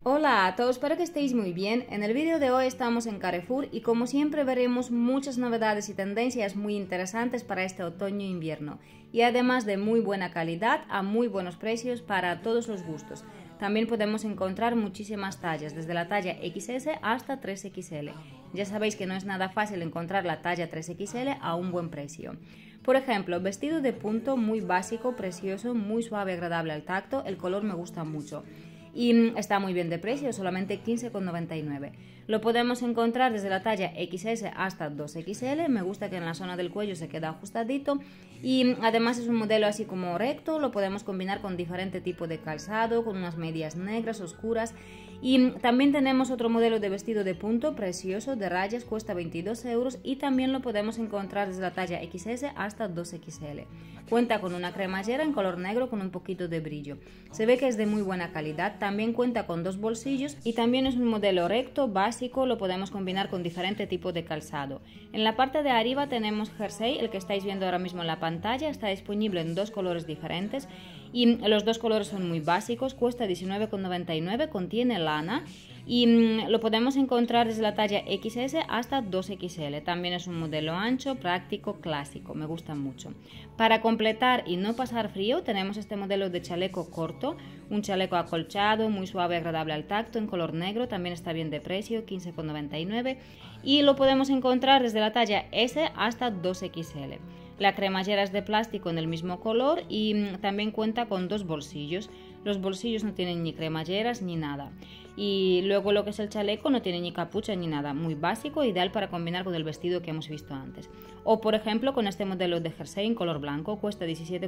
Hola a todos, espero que estéis muy bien. En el vídeo de hoy estamos en Carrefour y como siempre veremos muchas novedades y tendencias muy interesantes para este otoño e invierno y además de muy buena calidad a muy buenos precios para todos los gustos. También podemos encontrar muchísimas tallas, desde la talla XS hasta 3XL. Ya sabéis que no es nada fácil encontrar la talla 3XL a un buen precio. Por ejemplo, vestido de punto muy básico, precioso, muy suave, agradable al tacto, el color me gusta mucho. Y está muy bien de precio, solamente 15,99. Lo podemos encontrar desde la talla XS hasta 2XL, me gusta que en la zona del cuello se queda ajustadito y además es un modelo así como recto, lo podemos combinar con diferente tipo de calzado, con unas medias negras oscuras. Y también tenemos otro modelo de vestido de punto precioso de rayas, cuesta 22 euros y también lo podemos encontrar desde la talla XS hasta 2XL. Cuenta con una cremallera en color negro con un poquito de brillo. Se ve que es de muy buena calidad, también cuenta con dos bolsillos y también es un modelo recto, básico, lo podemos combinar con diferente tipo de calzado. En la parte de arriba tenemos jersey, el que estáis viendo ahora mismo en la pantalla, está disponible en dos colores diferentes y los dos colores son muy básicos, cuesta 19,99, contiene lana y lo podemos encontrar desde la talla XS hasta 2XL. También es un modelo ancho, práctico, clásico, me gusta mucho. Para completar y no pasar frío tenemos este modelo de chaleco corto, un chaleco acolchado, muy suave, agradable al tacto, en color negro, también está bien de precio, 15,99 y lo podemos encontrar desde la talla S hasta 2XL. La cremallera es de plástico en el mismo color y también cuenta con dos bolsillos. Los bolsillos no tienen ni cremalleras ni nada. Y luego lo que es el chaleco no tiene ni capucha ni nada. Muy básico, ideal para combinar con el vestido que hemos visto antes. O por ejemplo con este modelo de jersey en color blanco, cuesta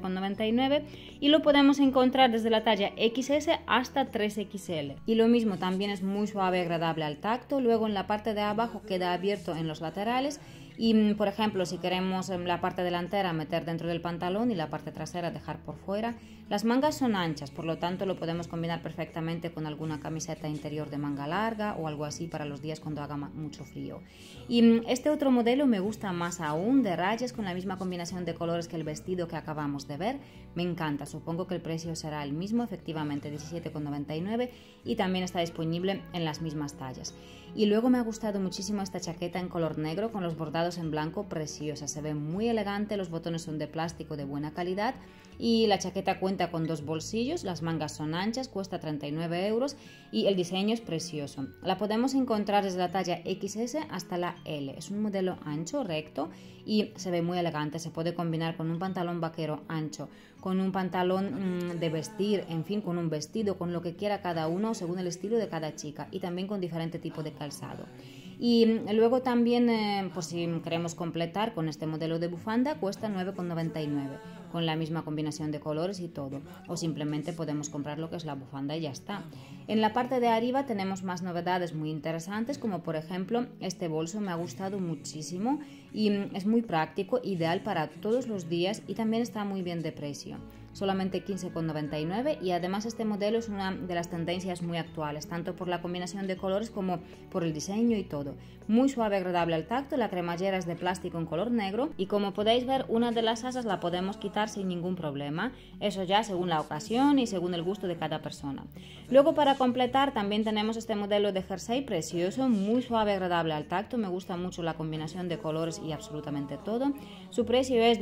17,99 y lo podemos encontrar desde la talla XS hasta 3XL. Y lo mismo, también es muy suave y agradable al tacto. Luego en la parte de abajo queda abierto en los laterales. Y por ejemplo, si queremos la parte delantera meter dentro del pantalón y la parte trasera dejar por fuera, las mangas son anchas, por lo tanto lo podemos combinar perfectamente con alguna camiseta interior de manga larga o algo así para los días cuando haga mucho frío. Y este otro modelo me gusta más aún, de rayas con la misma combinación de colores que el vestido que acabamos de ver, me encanta, supongo que el precio será el mismo, efectivamente 17,99 y también está disponible en las mismas tallas. Y luego me ha gustado muchísimo esta chaqueta en color negro con los bordados en blanco, preciosa, se ve muy elegante, los botones son de plástico de buena calidad y la chaqueta cuenta con dos bolsillos, las mangas son anchas, cuesta 39 euros y el diseño es precioso. La podemos encontrar desde la talla XS hasta la L, es un modelo ancho, recto y se ve muy elegante, se puede combinar con un pantalón vaquero ancho, con un pantalón de vestir, en fin, con un vestido, con lo que quiera cada uno según el estilo de cada chica y también con diferente tipo de calzado. Y luego también, por si queremos completar con este modelo de bufanda, cuesta 9,99 con la misma combinación de colores y todo, o simplemente podemos comprar lo que es la bufanda y ya está. En la parte de arriba tenemos más novedades muy interesantes, como por ejemplo este bolso me ha gustado muchísimo y es muy práctico, ideal para todos los días y también está muy bien de precio. Solamente 15,99 y además este modelo es una de las tendencias muy actuales, tanto por la combinación de colores como por el diseño y todo. Muy suave, agradable al tacto, la cremallera es de plástico en color negro y como podéis ver una de las asas la podemos quitar sin ningún problema, eso ya según la ocasión y según el gusto de cada persona. Luego para completar también tenemos este modelo de jersey precioso, muy suave, agradable al tacto, me gusta mucho la combinación de colores y absolutamente todo. Su precio es de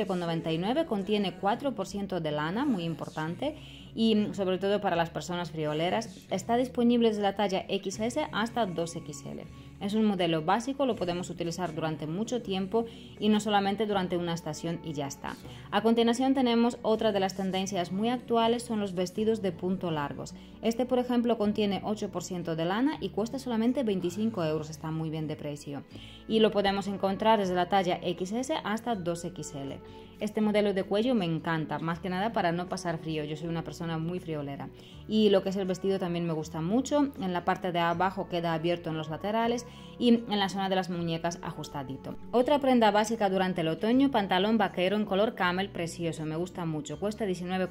17,99, contiene 4% de lana, muy importante y sobre todo para las personas frioleras. Está disponible desde la talla XS hasta 2XL. Es un modelo básico, lo podemos utilizar durante mucho tiempo y no solamente durante una estación y ya está. A continuación tenemos otra de las tendencias muy actuales, son los vestidos de punto largos. Este por ejemplo contiene 8% de lana y cuesta solamente 25 euros, está muy bien de precio. Y lo podemos encontrar desde la talla XS hasta 2XL. Este modelo de cuello me encanta, más que nada para no pasar frío, yo soy una persona muy friolera. Y lo que es el vestido también me gusta mucho, en la parte de abajo queda abierto en los laterales y en la zona de las muñecas ajustadito. Otra prenda básica durante el otoño, pantalón vaquero en color camel precioso, me gusta mucho, cuesta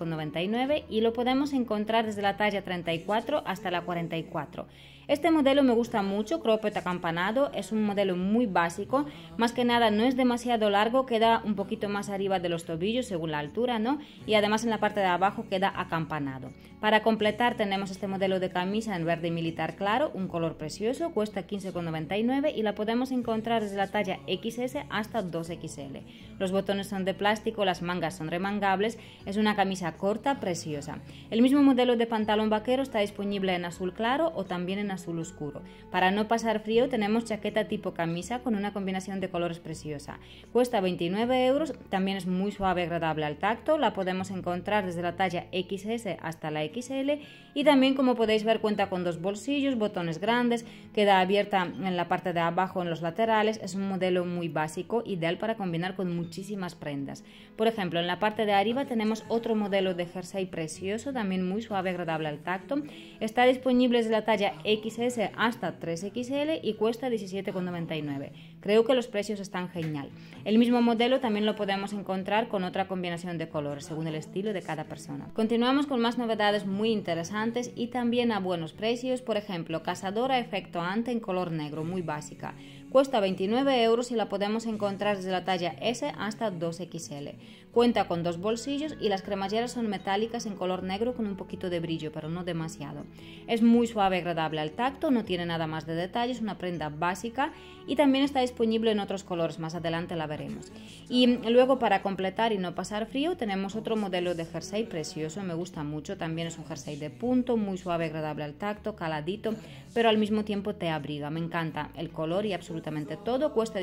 19,99 y lo podemos encontrar desde la talla 34 hasta la 44. Este modelo me gusta mucho, cropped acampanado, es un modelo muy básico, más que nada no es demasiado largo, queda un poquito más arriba de los tobillos según la altura, ¿no? Y además en la parte de abajo queda acampanado. Para completar tenemos este modelo de camisa en verde militar claro, un color precioso, cuesta 15,99 y la podemos encontrar desde la talla XS hasta 2XL. Los botones son de plástico, las mangas son remangables, es una camisa corta, preciosa. El mismo modelo de pantalón vaquero está disponible en azul claro o también en azul oscuro. Para no pasar frío tenemos chaqueta tipo camisa con una combinación de colores preciosa. Cuesta 29 euros, también es muy suave y agradable al tacto, la podemos encontrar desde la talla XS hasta la XL y también, como podéis ver, cuenta con 2 bolsillos, botones grandes, queda abierta en la parte de abajo en los laterales, es un modelo muy básico, ideal para combinar con muchísimas prendas. Por ejemplo, en la parte de arriba tenemos otro modelo de jersey precioso, también muy suave y agradable al tacto, está disponible desde la talla XS hasta 3XL y cuesta 17,99. Creo que los precios están genial. El mismo modelo también lo podemos encontrar con otra combinación de colores según el estilo de cada persona. Continuamos con más novedades muy interesantes y también a buenos precios. Por ejemplo, cazadora efecto ante en color negro, muy básica. Cuesta 29 euros y la podemos encontrar desde la talla S hasta 2XL. Cuenta con 2 bolsillos y las cremalleras son metálicas en color negro con un poquito de brillo, pero no demasiado. Es muy suave y agradable al tacto, no tiene nada más de detalles, una prenda básica y también está disponible en otros colores, más adelante la veremos. Y luego, para completar y no pasar frío, tenemos otro modelo de jersey precioso, me gusta mucho, también es un jersey de punto, muy suave y agradable al tacto, caladito, pero al mismo tiempo te abriga, me encanta el color y absolutamente todo, cuesta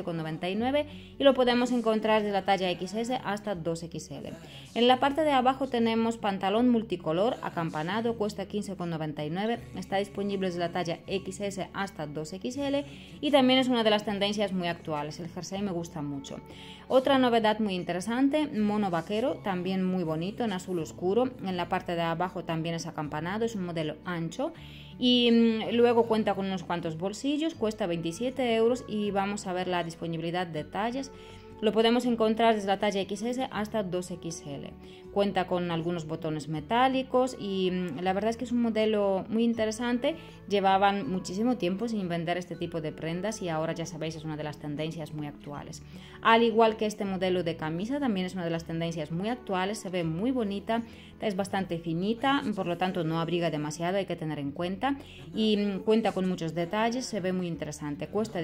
17,99 y lo podemos encontrar de la talla XS hasta 2XL. En la parte de abajo tenemos pantalón multicolor acampanado, cuesta 15,99, está disponible desde la talla XS hasta 2XL y también es una de las tendencias muy actuales, el jersey me gusta mucho. Otra novedad muy interesante, mono vaquero, también muy bonito, en azul oscuro, en la parte de abajo también es acampanado, es un modelo ancho y luego cuenta con unos cuantos bolsillos, cuesta 27 euros y vamos a ver la disponibilidad de tallas. Lo podemos encontrar desde la talla XS hasta 2XL. Cuenta con algunos botones metálicos y la verdad es que es un modelo muy interesante. Llevaban muchísimo tiempo sin vender este tipo de prendas y ahora ya sabéis es una de las tendencias muy actuales. Al igual que este modelo de camisa también es una de las tendencias muy actuales, se ve muy bonita, es bastante finita, por lo tanto no abriga demasiado, hay que tener en cuenta y cuenta con muchos detalles, se ve muy interesante. Cuesta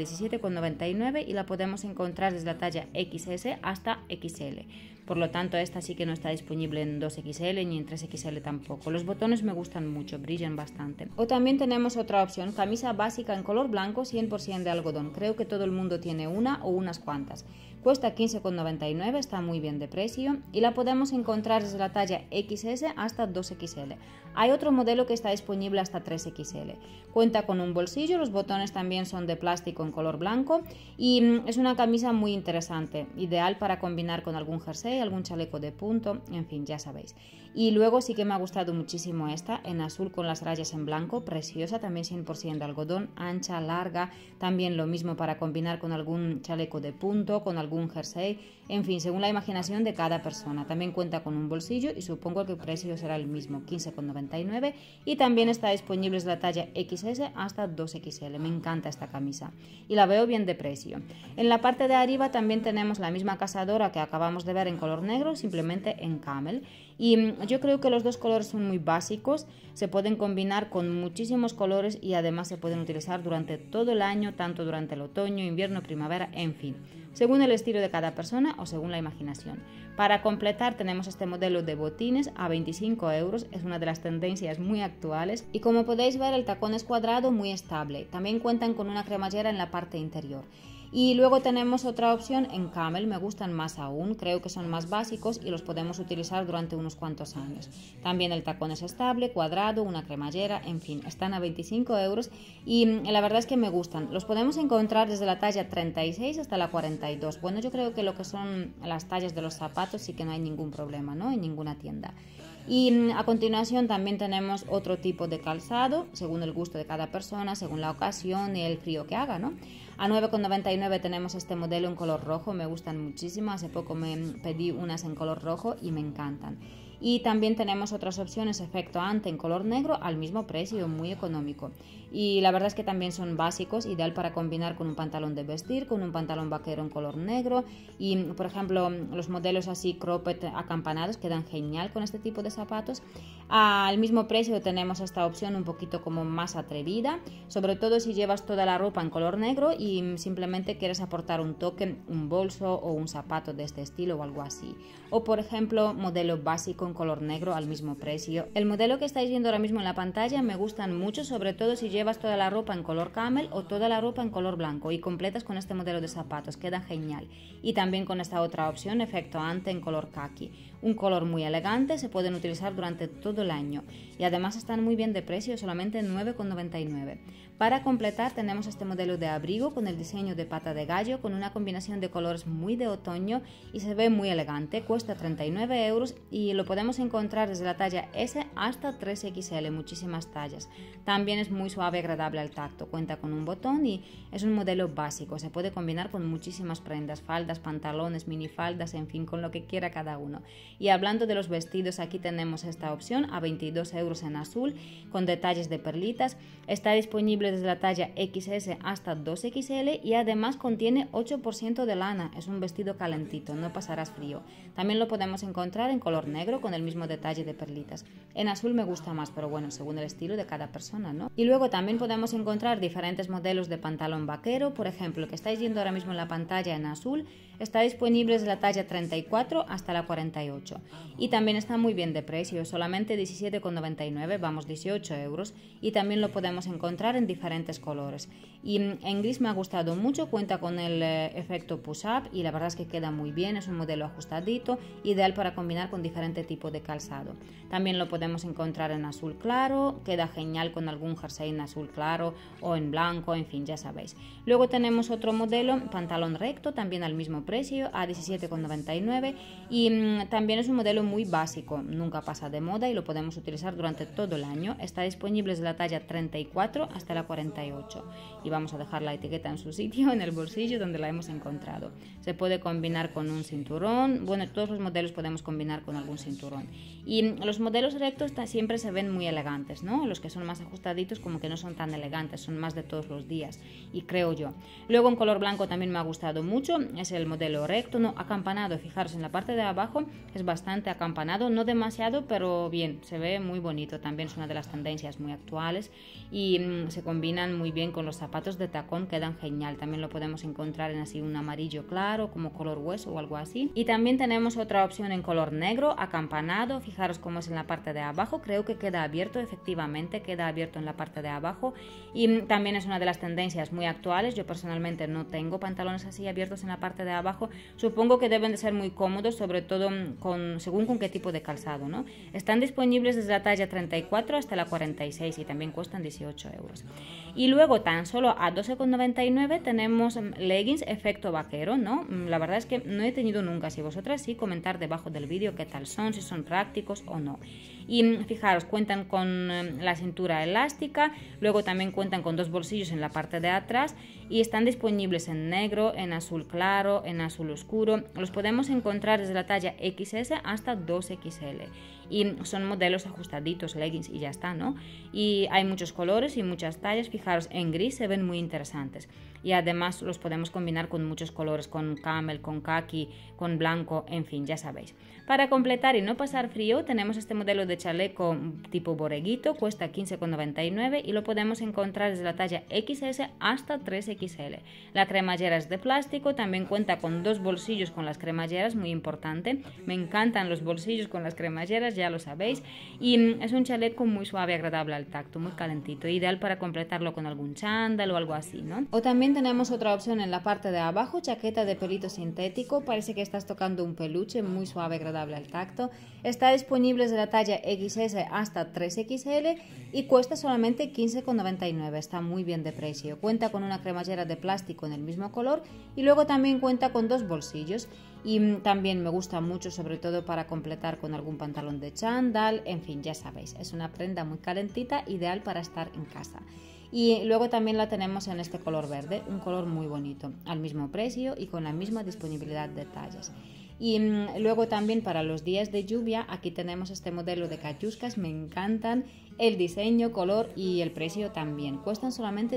17,99 y la podemos encontrar desde la talla XS hasta XL. Por lo tanto, esta sí que no está disponible en 2XL ni en 3XL tampoco. Los botones me gustan mucho, brillan bastante. O también tenemos otra opción, camisa básica en color blanco 100% de algodón. Creo que todo el mundo tiene una o unas cuantas. Cuesta 15,99, está muy bien de precio y la podemos encontrar desde la talla XS hasta 2XL. Hay otro modelo que está disponible hasta 3XL. Cuenta con un bolsillo, los botones también son de plástico en color blanco y es una camisa muy interesante, ideal para combinar con algún jersey, algún chaleco de punto, en fin, ya sabéis. Y luego sí que me ha gustado muchísimo esta, en azul con las rayas en blanco, preciosa, también 100% de algodón, ancha, larga, también lo mismo para combinar con algún chaleco de punto, con algún jersey, en fin, según la imaginación de cada persona. También cuenta con un bolsillo y supongo que el precio será el mismo, 15,99 y también está disponible desde la talla XS hasta 2XL. Me encanta esta camisa y la veo bien de precio. En la parte de arriba también tenemos la misma cazadora que acabamos de ver en color negro, simplemente en camel. Y yo creo que los dos colores son muy básicos, se pueden combinar con muchísimos colores y además se pueden utilizar durante todo el año, tanto durante el otoño, invierno, primavera, en fin, según el estilo de cada persona o según la imaginación. Para completar tenemos este modelo de botines a 25 euros, es una de las tendencias muy actuales y como podéis ver el tacón es cuadrado, muy estable. También cuentan con una cremallera en la parte interior. Y luego tenemos otra opción en camel, me gustan más aún, creo que son más básicos y los podemos utilizar durante unos cuantos años. También el tacón es estable, cuadrado, una cremallera, en fin, están a 25 euros y la verdad es que me gustan. Los podemos encontrar desde la talla 36 hasta la 42. Bueno, yo creo que lo que son las tallas de los zapatos sí que no hay ningún problema, ¿no? En ninguna tienda. Y a continuación también tenemos otro tipo de calzado, según el gusto de cada persona, según la ocasión y el frío que haga, ¿no? A 9,99 tenemos este modelo en color rojo, me gustan muchísimo, hace poco me pedí unas en color rojo y me encantan. Y también tenemos otras opciones efecto ante en color negro al mismo precio, muy económico. Y la verdad es que también son básicos, ideal para combinar con un pantalón de vestir, con un pantalón vaquero en color negro. Y por ejemplo, los modelos así cropped acampanados quedan genial con este tipo de zapatos. Al mismo precio tenemos esta opción un poquito como más atrevida, sobre todo si llevas toda la ropa en color negro y simplemente quieres aportar un toque, un bolso o un zapato de este estilo o algo así. O por ejemplo, modelo básico en color negro al mismo precio. El modelo que estáis viendo ahora mismo en la pantalla me gustan mucho, sobre todo si llevas toda la ropa en color camel o toda la ropa en color blanco y completas con este modelo de zapatos, queda genial. Y también con esta otra opción, efecto ante en color khaki. Un color muy elegante, se pueden utilizar durante todo el año y además están muy bien de precio, solamente 9,99. Para completar tenemos este modelo de abrigo con el diseño de pata de gallo, con una combinación de colores muy de otoño y se ve muy elegante, cuesta 39 euros y lo podemos encontrar desde la talla S hasta 3XL, muchísimas tallas. También es muy suave y agradable al tacto, cuenta con un botón y es un modelo básico, se puede combinar con muchísimas prendas, faldas, pantalones, minifaldas, en fin, con lo que quiera cada uno. Y hablando de los vestidos, aquí tenemos esta opción a 22 euros en azul, con detalles de perlitas, está disponible desde la talla XS hasta 2XL y además contiene 8% de lana, es un vestido calentito, no pasarás frío. También lo podemos encontrar en color negro con el mismo detalle de perlitas. En azul me gusta más, pero bueno, según el estilo de cada persona, ¿no? Y luego también podemos encontrar diferentes modelos de pantalón vaquero, por ejemplo, el que estáis viendo ahora mismo en la pantalla en azul, está disponible desde la talla 34 hasta la 48 y también está muy bien de precio, solamente 17,99, vamos 18 euros y también lo podemos encontrar en diferentes colores. Y en gris me ha gustado mucho, cuenta con el efecto push-up y la verdad es que queda muy bien, es un modelo ajustadito, ideal para combinar con diferente tipo de calzado. También lo podemos encontrar en azul claro, queda genial con algún jersey en azul claro o en blanco, en fin, ya sabéis. Luego tenemos otro modelo, pantalón recto, también al mismo precio, a 17,99 y también es un modelo muy básico, nunca pasa de moda y lo podemos utilizar durante todo el año. Está disponible desde la talla 34 hasta la 48 y vamos a dejar la etiqueta en su sitio, en el bolsillo donde la hemos encontrado. Se puede combinar con un cinturón, bueno, todos los modelos podemos combinar con algún cinturón. Y los modelos rectos siempre se ven muy elegantes, ¿no? Los que son más ajustaditos como que no son tan elegantes, son más de todos los días, y creo yo. Luego en color blanco también me ha gustado mucho, es el modelo recto, no acampanado, fijaros en la parte de abajo es bastante acampanado, no demasiado, pero bien, se ve muy bonito, también es una de las tendencias muy actuales y se combinan muy bien con los zapatos de tacón, quedan genial, también lo podemos encontrar en así un amarillo claro, como color hueso o algo así. Y también tenemos otra opción en color negro, acampanado, fijaros cómo es en la parte de abajo, creo que queda abierto, efectivamente queda abierto en la parte de abajo y también es una de las tendencias muy actuales. Yo personalmente no tengo pantalones así abiertos en la parte de abajo, supongo que deben de ser muy cómodos, sobre todo según con qué tipo de calzado, ¿no? Están disponibles desde la talla 34 hasta la 46 y también cuestan 18 euros. Y luego tan solo a 12,99 tenemos leggings efecto vaquero, ¿no? La verdad es que no he tenido nunca, si vosotras sí, comentar debajo del vídeo qué tal son, si son prácticos o no. Y fijaros, cuentan con la cintura elástica, luego también cuentan con dos bolsillos en la parte de atrás y están disponibles en negro, en azul claro, en azul oscuro. Los podemos encontrar desde la talla XS hasta 2XL y son modelos ajustaditos, leggings y ya está, ¿no? Y hay muchos colores y muchas tallas, fijaros, en gris se ven muy interesantes y además los podemos combinar con muchos colores, con camel, con khaki, con blanco, en fin, ya sabéis. Para completar y no pasar frío tenemos este modelo de chaleco tipo borreguito, cuesta 15,99 y lo podemos encontrar desde la talla XS hasta 3XL. La cremallera es de plástico, también cuenta con dos bolsillos con las cremalleras, muy importante, me encantan los bolsillos con las cremalleras, ya lo sabéis, y es un chaleco muy suave, agradable al tacto, muy calentito, ideal para completarlo con algún chándal o algo así, ¿no? O también tenemos otra opción en la parte de abajo, chaqueta de pelito sintético, parece que estás tocando un peluche, muy suave, agradable al tacto, está disponible desde la talla XS hasta 3XL y cuesta solamente 15,99, está muy bien de precio, cuenta con una cremallera de plástico en el mismo color y luego también cuenta con dos bolsillos y también me gusta mucho, sobre todo para completar con algún pantalón de de chándal, en fin, ya sabéis, es una prenda muy calentita, ideal para estar en casa. Y luego también la tenemos en este color verde, un color muy bonito, al mismo precio y con la misma disponibilidad de tallas. Y luego también para los días de lluvia, aquí tenemos este modelo de catiuscas, me encantan, el diseño, color y el precio también. Cuestan solamente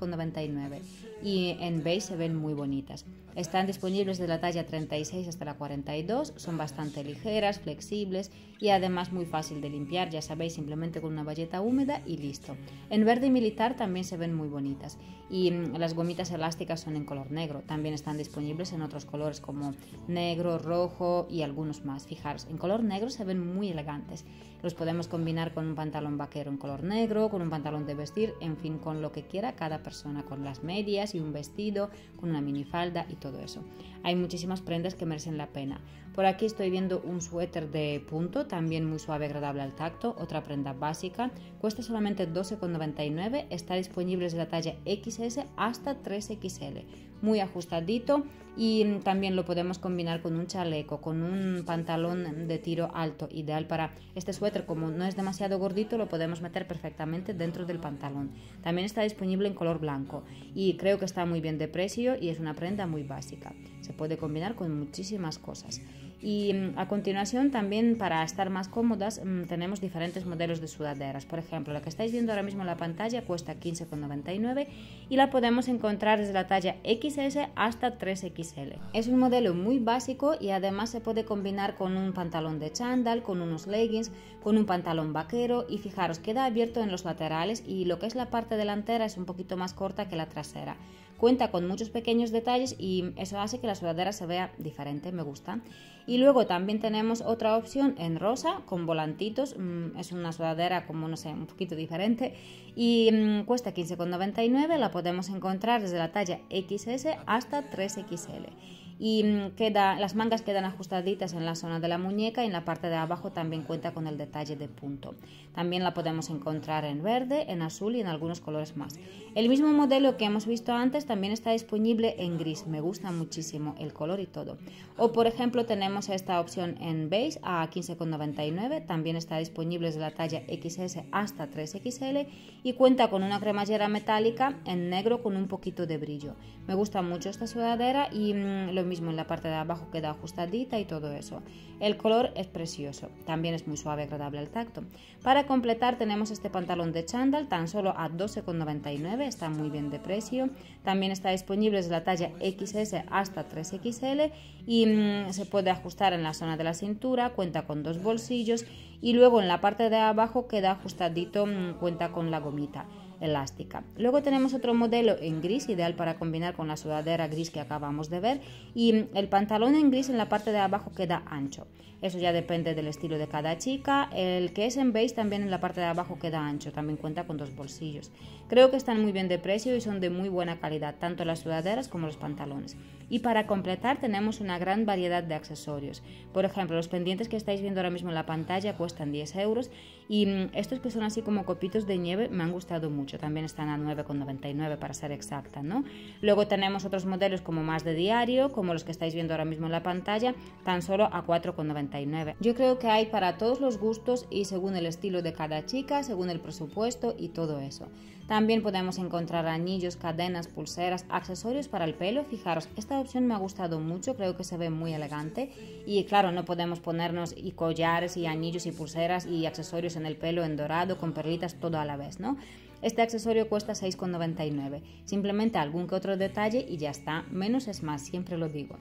19,99 y en beige se ven muy bonitas. Están disponibles de la talla 36 hasta la 42, son bastante ligeras, flexibles y además muy fácil de limpiar, ya sabéis, simplemente con una bayeta húmeda y listo. En verde y militar también se ven muy bonitas y las gomitas elásticas son en color negro, también están disponibles en otros colores como negro, rojo y algunos más. Fijaros, en color negro se ven muy elegantes. Los podemos combinar con un pantalón vaquero en color negro, con un pantalón de vestir, en fin, con lo que quiera cada persona, con las medias y un vestido, con una minifalda y todo eso. Hay muchísimas prendas que merecen la pena. Por aquí estoy viendo un suéter de punto, también muy suave, agradable al tacto, otra prenda básica, cuesta solamente 12,99, está disponible desde la talla XS hasta 3XL, muy ajustadito y también lo podemos combinar con un chaleco, con un pantalón de tiro alto, ideal para este suéter, como no es demasiado gordito, lo podemos meter perfectamente dentro del pantalón. También está disponible en color blanco y creo que está muy bien de precio y es una prenda muy básica, se puede combinar con muchísimas cosas. Y a continuación también, para estar más cómodas, tenemos diferentes modelos de sudaderas. Por ejemplo, la que estáis viendo ahora mismo en la pantalla cuesta 15,99 y la podemos encontrar desde la talla XS hasta 3XL. Es un modelo muy básico y además se puede combinar con un pantalón de chándal, con unos leggings, con un pantalón vaquero y fijaros, queda abierto en los laterales y lo que es la parte delantera es un poquito más corta que la trasera. Cuenta con muchos pequeños detalles y eso hace que la sudadera se vea diferente, me gusta. Y luego también tenemos otra opción en rosa con volantitos, es una sudadera como no sé, un poquito diferente y cuesta 15,99, la podemos encontrar desde la talla XS hasta 3XL. Y las mangas quedan ajustaditas en la zona de la muñeca y en la parte de abajo también cuenta con el detalle de punto. También la podemos encontrar en verde, en azul y en algunos colores más. El mismo modelo que hemos visto antes también está disponible en gris, me gusta muchísimo el color y todo. O por ejemplo tenemos esta opción en beige a 15,99, también está disponible desde la talla XS hasta 3XL y cuenta con una cremallera metálica en negro con un poquito de brillo. Me gusta mucho esta sudadera y lo mismo en la parte de abajo queda ajustadita y todo eso. El color es precioso, también es muy suave, agradable al tacto. Para completar tenemos este pantalón de chándal tan solo a 12,99, está muy bien de precio. También está disponible desde la talla XS hasta 3XL y se puede ajustar en la zona de la cintura, cuenta con dos bolsillos y luego en la parte de abajo queda ajustadito, cuenta con la gomita elástica. Luego tenemos otro modelo en gris, ideal para combinar con la sudadera gris que acabamos de ver y el pantalón en gris en la parte de abajo queda ancho. Eso ya depende del estilo de cada chica. El que es en beige también en la parte de abajo queda ancho, también cuenta con dos bolsillos. Creo que están muy bien de precio y son de muy buena calidad, tanto las sudaderas como los pantalones. Y para completar tenemos una gran variedad de accesorios. Por ejemplo, los pendientes que estáis viendo ahora mismo en la pantalla cuestan 10 euros y estos que son así como copitos de nieve me han gustado mucho. También están a 9,99 para ser exacta, ¿no? Luego tenemos otros modelos como más de diario, como los que estáis viendo ahora mismo en la pantalla, tan solo a 4,99. Yo creo que hay para todos los gustos y según el estilo de cada chica, según el presupuesto y todo eso. También podemos encontrar anillos, cadenas, pulseras, accesorios para el pelo. Fijaros, esta opción me ha gustado mucho, creo que se ve muy elegante y claro, no podemos ponernos y collares y anillos y pulseras y accesorios en el pelo en dorado con perlitas todo a la vez, ¿no? Este accesorio cuesta 6,99, simplemente algún que otro detalle y ya está, menos es más, siempre lo digo.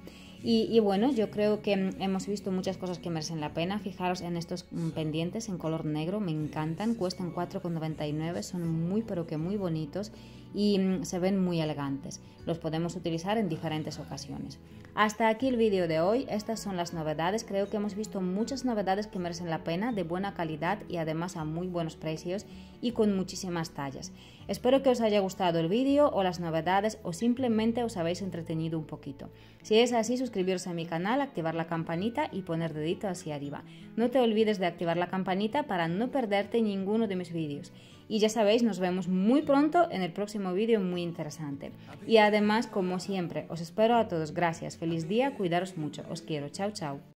Y bueno, yo creo que hemos visto muchas cosas que merecen la pena. Fijaros en estos pendientes en color negro, me encantan, cuestan 4,99, son muy pero que muy bonitos y se ven muy elegantes. Los podemos utilizar en diferentes ocasiones. Hasta aquí el vídeo de hoy, estas son las novedades. Creo que hemos visto muchas novedades que merecen la pena, de buena calidad y además a muy buenos precios y con muchísimas tallas. Espero que os haya gustado el vídeo o las novedades o simplemente os habéis entretenido un poquito. Si es así, suscribiros a mi canal, activar la campanita y poner dedito hacia arriba. No te olvides de activar la campanita para no perderte ninguno de mis vídeos. Y ya sabéis, nos vemos muy pronto en el próximo vídeo muy interesante. Y además, como siempre, os espero a todos. Gracias, feliz día, cuidaros mucho. Os quiero. Chao, chao.